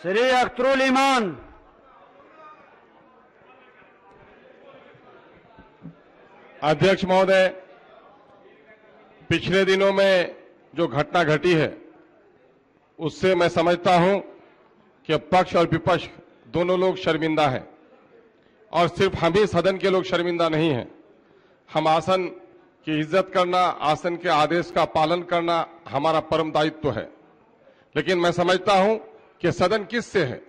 श्री अख्तरुल ईमान। अध्यक्ष महोदय, पिछले दिनों में जो घटना घटी है उससे मैं समझता हूं कि पक्ष और विपक्ष दोनों लोग शर्मिंदा हैं और सिर्फ हम ही सदन के लोग शर्मिंदा नहीं हैं। हम आसन की इज्जत करना, आसन के आदेश का पालन करना हमारा परम दायित्व है। लेकिन मैं समझता हूं कि सदन किससे है?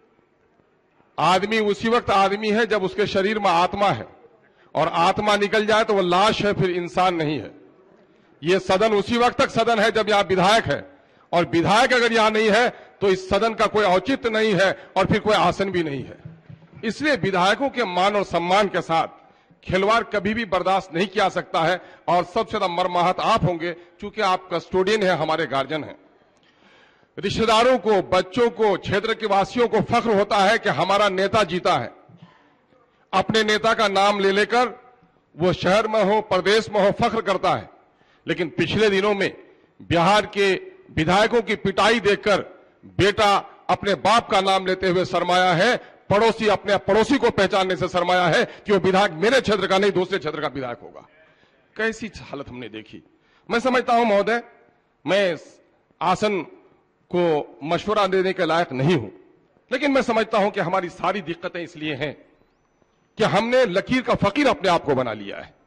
आदमी उसी वक्त आदमी है जब उसके शरीर में आत्मा है, और आत्मा निकल जाए तो वह लाश है, फिर इंसान नहीं है। यह सदन उसी वक्त तक सदन है जब यहां विधायक है, और विधायक अगर यहां नहीं है तो इस सदन का कोई औचित्य नहीं है और फिर कोई आसन भी नहीं है। इसलिए विधायकों के मान और सम्मान के साथ खिलवाड़ कभी भी बर्दाश्त नहीं किया सकता है। और सबसे ज्यादा मर्माहत आप होंगे, चूंकि आप कस्टोडियन हैं, हमारे गार्जियन हैं। रिश्तेदारों को, बच्चों को, क्षेत्र के वासियों को फख्र होता है कि हमारा नेता जीता है। अपने नेता का नाम ले लेकर वो शहर में हो, प्रदेश में हो, फख्र करता है। लेकिन पिछले दिनों में बिहार के विधायकों की पिटाई देखकर बेटा अपने बाप का नाम लेते हुए शर्माया है, पड़ोसी अपने पड़ोसी को पहचानने से शर्माया है कि वो विधायक मेरे क्षेत्र का नहीं, दूसरे क्षेत्र का विधायक होगा। कैसी हालत हमने देखी। मैं समझता हूं महोदय, मैं आसन को मशवरा देने के लायक नहीं हूं, लेकिन मैं समझता हूं कि हमारी सारी दिक्कतें इसलिए हैं कि हमने लकीर का फकीर अपने आप को बना लिया है।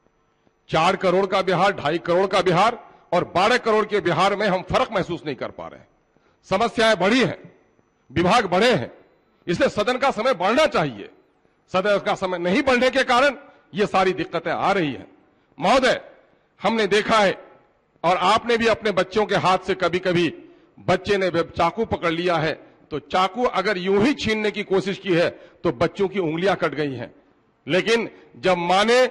4 करोड़ का बिहार, 2.5 करोड़ का बिहार और 12 करोड़ के बिहार में हम फर्क महसूस नहीं कर पा रहे हैं। समस्याएं बढ़ी हैं, विभाग बढ़े हैं, इसलिए सदन का समय बढ़ना चाहिए। सदन का समय नहीं बढ़ने के कारण ये सारी दिक्कतें आ रही हैं। महोदय, हमने देखा है, और आपने भी अपने बच्चों के हाथ से कभी कभी बच्चे ने चाकू पकड़ लिया है तो चाकू अगर यूं ही छीनने की कोशिश की है तो बच्चों की उंगलियां कट गई हैं। लेकिन जब मां ने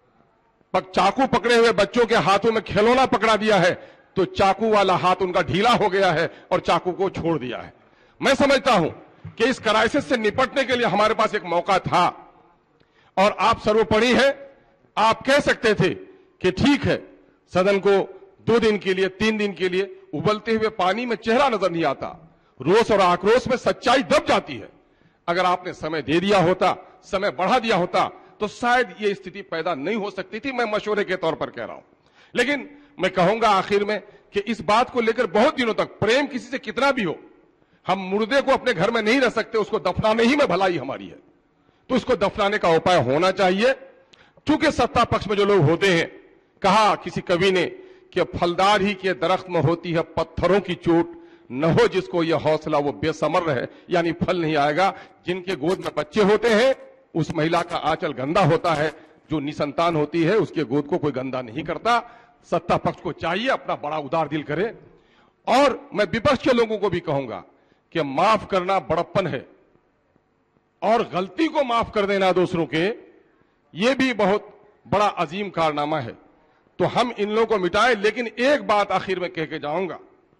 चाकू पकड़े हुए बच्चों के हाथों में खिलौना पकड़ा दिया है तो चाकू वाला हाथ उनका ढीला हो गया है और चाकू को छोड़ दिया है। मैं समझता हूं कि इस क्राइसिस से निपटने के लिए हमारे पास एक मौका था, और आप सर्वोपरि हैं। आप कह सकते थे कि ठीक है, सदन को 2 दिन के लिए, 3 दिन के लिए उबलते हुए पानी में चेहरा नजर नहीं आता, रोष और आक्रोश में सच्चाई दब जाती है। अगर आपने समय दे दिया होता, समय बढ़ा दिया होता, तो शायद ये स्थिति पैदा नहीं हो सकती थी। मैं मशवरे के तौर पर कह रहा हूं। लेकिन मैं कहूंगा आखिर में कि इस बात को लेकर बहुत दिनों तक प्रेम किसी से कितना भी हो, हम मुर्दे को अपने घर में नहीं रह सकते, उसको दफनाने ही में भलाई हमारी है। तो इसको दफनाने का उपाय होना चाहिए। क्योंकि सत्ता पक्ष में जो लोग होते हैं, कहा किसी कवि ने कि फलदार ही के दरख्त में होती है पत्थरों की चोट, न हो जिसको यह हौसला वो बेसमर रहे, यानी फल नहीं आएगा। जिनके गोद में बच्चे होते हैं उस महिला का आंचल गंदा होता है, जो निसंतान होती है उसके गोद को कोई गंदा नहीं करता। सत्ता पक्ष को चाहिए अपना बड़ा उदार दिल करे। और मैं विपक्ष के लोगों को भी कहूंगा कि माफ करना बड़प्पन है, और गलती को माफ कर देना दूसरों के, यह भी बहुत बड़ा अजीम कारनामा है। तो हम इन लोगों को मिटाएं। लेकिन एक बात आखिर में कह के जाऊंगा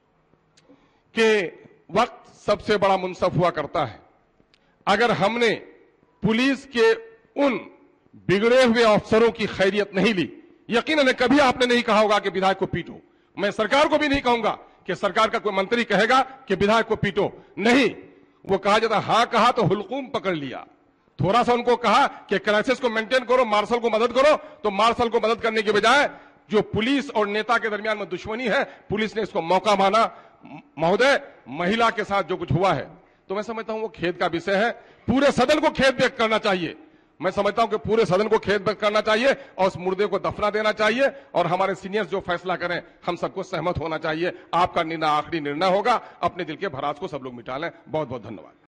कि वक्त सबसे बड़ा मुंसफ हुआ करता है। अगर हमने पुलिस के उन बिगड़े हुए अफसरों की खैरियत नहीं ली, यकीनन कभी आपने नहीं कहा होगा कि विधायक को पीटो। मैं सरकार को भी नहीं कहूंगा कि सरकार का कोई मंत्री कहेगा कि विधायक को पीटो, नहीं। वो कहा जाता हां कहा तो हुलकूम पकड़ लिया। थोड़ा सा उनको कहा कि क्राइसिस को मेंटेन करो, मार्शल को मदद करो, तो मार्शल को मदद करने के बजाय जो पुलिस और नेता के दरमियान में दुश्मनी है, पुलिस ने इसको मौका माना। महोदय, महिला के साथ जो कुछ हुआ है, तो मैं समझता हूं वो खेद का विषय है। पूरे सदन को खेद व्यक्त करना चाहिए। मैं समझता हूं कि पूरे सदन को खेद व्यक्त करना चाहिए और उस मुर्दे को दफना देना चाहिए, और हमारे सीनियर्स जो फैसला करें हम सबको सहमत होना चाहिए। आपका निर्णय आखिरी निर्णय होगा। अपने दिल के भरास को सब लोग मिटा लें। बहुत बहुत धन्यवाद।